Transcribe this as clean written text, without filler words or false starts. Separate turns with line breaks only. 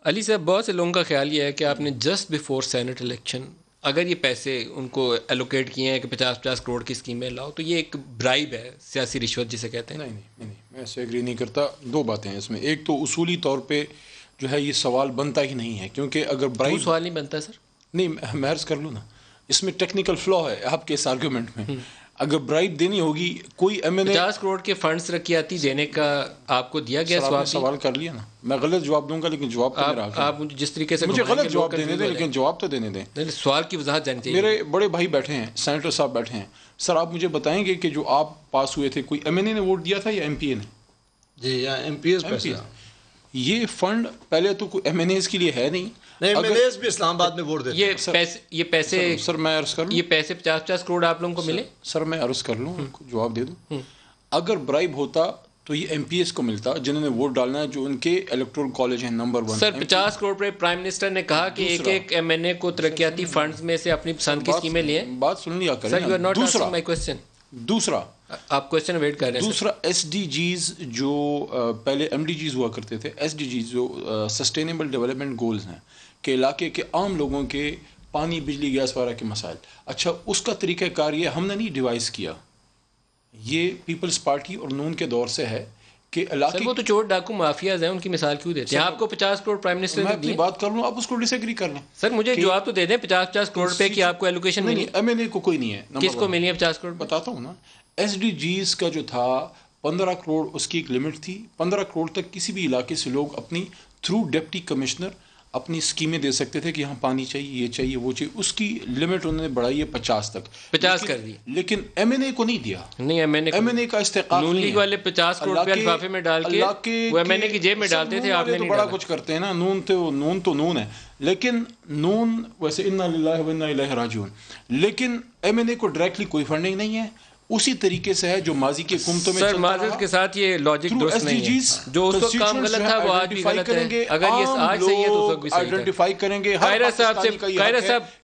علی صاحب، بہت سے لوگوں کا خیال یہ ہے کہ آپ نے جسٹ بیفور سینٹ الیکشن اگر یہ پیسے ان کو ایلوکیٹ کیے ہیں کہ 50 کروڑ کی اسکیمیں لاؤ، تو یہ ایک برائب ہے، سیاسی رشوت جسے کہتے ہیں.
نہیں، میں ایسے ایگری نہیں کرتا. دو باتیں ہیں اس میں. ایک تو اصولی طور پہ جو ہے یہ سوال بنتا ہی نہیں ہے، کیونکہ اگر برائب
وہ سوال نہیں بنتا سر.
نہیں، میں عرض کر لوں نا، اس میں ٹیکنیکل فلا ہے آپ کے اس آرگومنٹ میں. اگر برائب دینی ہوگی کوئی ایم این اے
50 کروڑ کے فنڈز ترقیاتی دینے کا آپ کو دیا گیا
سوال کر لیا نا. میں غلط جواب دوں گا لیکن جواب تو میرا حق ہے.
آپ جس طریقے سے
مجھے غلط جواب دینے دیں لیکن جواب تو دینے دیں.
سوال کی وضاحت جاننی چاہیے.
میرے بڑے بھائی بیٹھے ہیں، سینیٹر صاحب بیٹھے ہیں. سر آپ مجھے بتائیں گے کہ جو آپ پاس ہوئے تھے کوئی ایم این اے نے ووٹ دیا تھا یا ایم پی اے نے؟
جی، یا ایم پی ایس.
یہ فنڈ پہلے تو کوئی ایم این ایز کے لیے ہے نہیں.
ایم این ایز بھی اسلام آباد میں ووٹ دیتے ہیں.
یہ پیسے
سر میں عرض کر لوں،
یہ پیسے 50 کروڑ آپ لوگوں کو ملے.
سر میں عرض کر لوں، جواب دے دوں. اگر برائب ہوتا تو یہ ایم پی ایس کو ملتا جنہوں نے ووٹ ڈالنا ہے، جو ان کے الیکٹورل کالج ہیں نمبر 1.
سر 50 کروڑ پر پرائم منسٹر نے کہا کہ ایک ایم این اے کو ترقیاتی فنڈز میں سے اپنی پسند کی اسکیمیں لیں.
بات سن لیا کریں. دوسرا
آپ کوشچن ویٹ کر رہے ہیں.
دوسرا ایس ڈی جیز جو پہلے ایم ڈی جیز ہوا کرتے تھے، ایس ڈی جیز جو سسٹینیبل ڈیولپمنٹ گولز ہیں کہ علاقے کے عام لوگوں کے پانی، بجلی، گیس وغیرہ کے مسائل. اچھا، اس کا طریقہ کار یہ ہم نے نہیں ڈیوائز کیا، یہ پیپلز پارٹی اور نون کے دور سے ہے کہ علاقے
وہ تو چور ڈاکو مافیاز ہیں، ان کی مثال کیوں دیتے ہیں؟ آپ کو 50 کروڑ پرائم منسٹر نے
میں اپنی بات کر لوں، آپ اس کو ڈس ایگری کر لیں.
سر مجھے جواب تو دے دیں. 50 کروڑ روپے کی آپ کو ایلوکیشن ملی؟
ایم این اے کو کوئی نہیں ہے.
کس کو ملی ہے 50 کروڑ؟
بتاتا ہوں نا. ایس ڈی جیز کا جو تھا 15 کروڑ اس کی ایک لمٹ تھی. 15 کروڑ تک کسی بھی علاقے سے لوگ اپنی تھرو ڈپٹی کمشنر اپنی اسکیمیں دے سکتے تھے کہ یہاں پانی چاہیے، یہ چاہیے، وہ چاہیے. اس کی لمٹ انہوں نے بڑھائی ہے 50 تک.
50 کر دی.
لیکن ایم این اے کو نہیں دیا.
نہیں، ایم این اے
کا استحقاق
نون لیگ والے 50 کروڑ روپے لفافے میں ڈال کے وہ ایم این اے کی جیب میں ڈالتے تھے. آپ نے نہیں
بڑا کچھ کرتے ہیں نا. نون تو نون ہے، لیکن نون ویسے انا للہ و انا الیہ راجعون. لیکن ایم این اے کو ڈائریکٹلی کوئی فنڈنگ نہیں ہے. اسی طریقے سے ہے جو ماضی کے حکومتوں میں
سر معذرت کے ساتھ یہ لاجک درست نہیں ہے. جو اس وقت کام غلط تھا وہ آج بھی غلط ہے. اگر یہ آج صحیح ہے تو اس وقت بھی صحیح ہے.
آئیڈینٹیفائی کریں گے.
قاہرہ صاحب